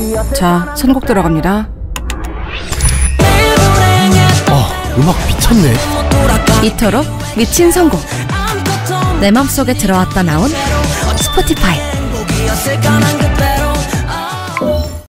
자, 선곡 들어갑니다. 음악 미쳤네. 이토록 미친 선곡. 내 맘속에 들어왔다 나온 스포티파이.